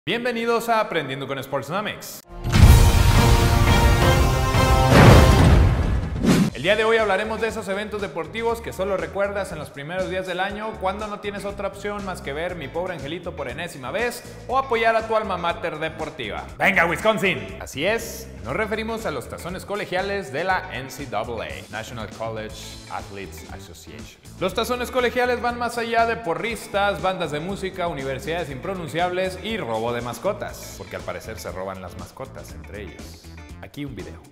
Bienvenidos a Aprendiendo con Sportsnomics. El día de hoy hablaremos de esos eventos deportivos que solo recuerdas en los primeros días del año cuando no tienes otra opción más que ver Mi Pobre Angelito por enésima vez o apoyar a tu alma mater deportiva. ¡Venga, Wisconsin! Así es, nos referimos a los tazones colegiales de la NCAA, National College Athletes Association. Los tazones colegiales van más allá de porristas, bandas de música, universidades impronunciables y robo de mascotas, porque al parecer se roban las mascotas entre ellos. Aquí un video.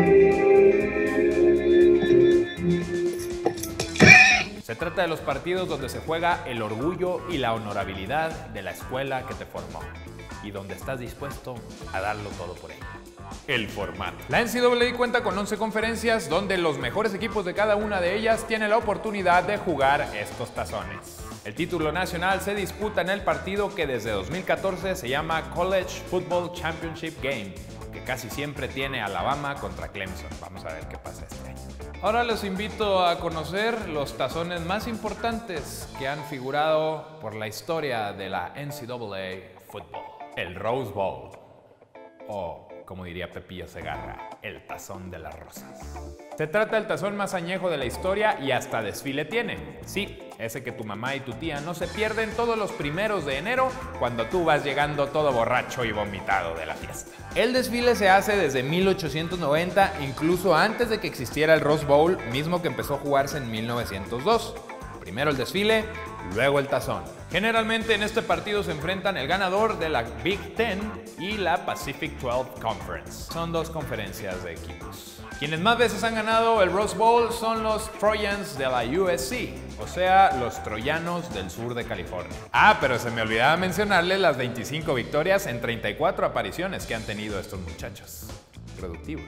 Se trata de los partidos donde se juega el orgullo y la honorabilidad de la escuela que te formó y donde estás dispuesto a darlo todo por ella. El formato. La NCAA cuenta con 11 conferencias donde los mejores equipos de cada una de ellas tienen la oportunidad de jugar estos tazones. El título nacional se disputa en el partido que desde 2014 se llama College Football Championship Game, que casi siempre tiene Alabama contra Clemson. Vamos a ver qué pasa este año. Ahora les invito a conocer los tazones más importantes que han figurado por la historia de la NCAA Football. El Rose Bowl, o como diría Pepillo Segarra, el tazón de las rosas. Se trata del tazón más añejo de la historia y hasta desfile tiene. Sí, ese que tu mamá y tu tía no se pierden todos los primeros de enero cuando tú vas llegando todo borracho y vomitado de la fiesta. El desfile se hace desde 1890, incluso antes de que existiera el Rose Bowl, mismo que empezó a jugarse en 1902. Primero el desfile, luego el tazón. Generalmente en este partido se enfrentan el ganador de la Big Ten y la Pacific 12 Conference. Son dos conferencias de equipos. Quienes más veces han ganado el Rose Bowl son los Trojans de la USC, o sea, los troyanos del sur de California. Pero se me olvidaba mencionarles las 25 victorias en 34 apariciones que han tenido estos muchachos productivos.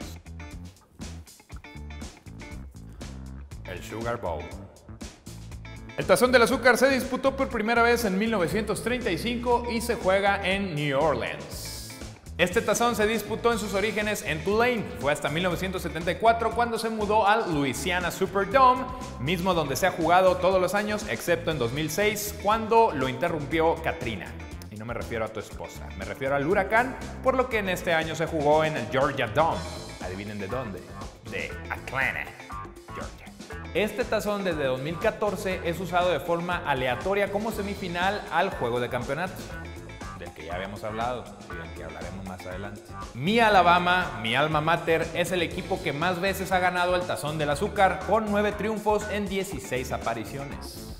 El Sugar Bowl. El Tazón del Azúcar se disputó por primera vez en 1935 y se juega en New Orleans. Este tazón se disputó en sus orígenes en Tulane. Fue hasta 1974 cuando se mudó al Louisiana Superdome, mismo donde se ha jugado todos los años, excepto en 2006, cuando lo interrumpió Katrina. Y no me refiero a tu esposa, me refiero al huracán, por lo que en este año se jugó en el Georgia Dome. Adivinen de dónde. De Atlanta, Georgia. Este tazón desde 2014 es usado de forma aleatoria como semifinal al juego de campeonato, del que ya habíamos hablado y del que hablaremos más adelante. Mi Alabama, mi alma mater, es el equipo que más veces ha ganado el Tazón del Azúcar, con 9 triunfos en 16 apariciones.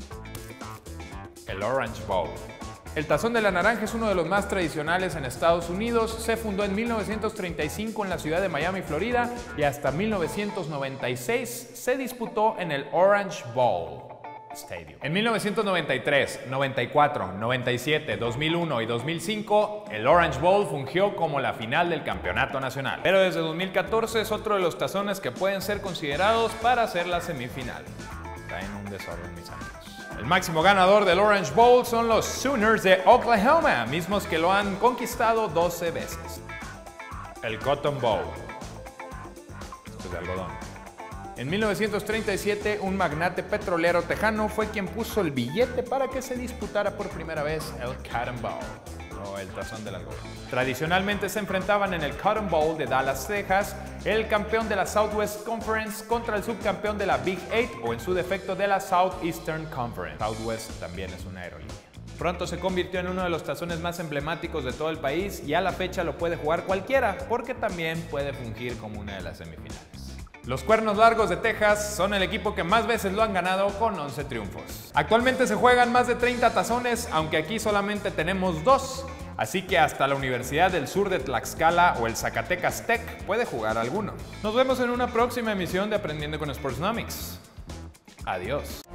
El Orange Bowl. El Tazón de la Naranja es uno de los más tradicionales en Estados Unidos. Se fundó en 1935 en la ciudad de Miami, Florida, y hasta 1996 se disputó en el Orange Bowl Stadium. En 1993, 94, 97, 2001 y 2005, el Orange Bowl fungió como la final del campeonato nacional. Pero desde 2014 es otro de los tazones que pueden ser considerados para ser la semifinal. Está en un desorden, mis amigos. El máximo ganador del Orange Bowl son los Sooners de Oklahoma, mismos que lo han conquistado 12 veces. El Cotton Bowl. Esto es de algodón. En 1937, un magnate petrolero tejano fue quien puso el billete para que se disputara por primera vez el Cotton Bowl, o el tazón del algodón. Tradicionalmente se enfrentaban en el Cotton Bowl de Dallas, Texas, el campeón de la Southwest Conference contra el subcampeón de la Big Eight, o en su defecto de la Southeastern Conference. Southwest también es una aerolínea. Pronto se convirtió en uno de los tazones más emblemáticos de todo el país y a la fecha lo puede jugar cualquiera, porque también puede fungir como una de las semifinales. Los Cuernos Largos de Texas son el equipo que más veces lo han ganado, con 11 triunfos. Actualmente se juegan más de 30 tazones, aunque aquí solamente tenemos 2, así que hasta la Universidad del Sur de Tlaxcala o el Zacatecas Tech puede jugar alguno. Nos vemos en una próxima emisión de Aprendiendo con Sportsnomics. Adiós.